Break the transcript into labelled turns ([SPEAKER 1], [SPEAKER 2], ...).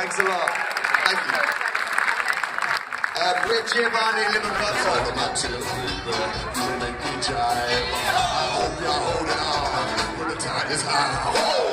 [SPEAKER 1] Thanks a lot. Thank you. With Giovanni, Liverpool, talking about children, doing a good job. I hope you're holding on when the tide is high.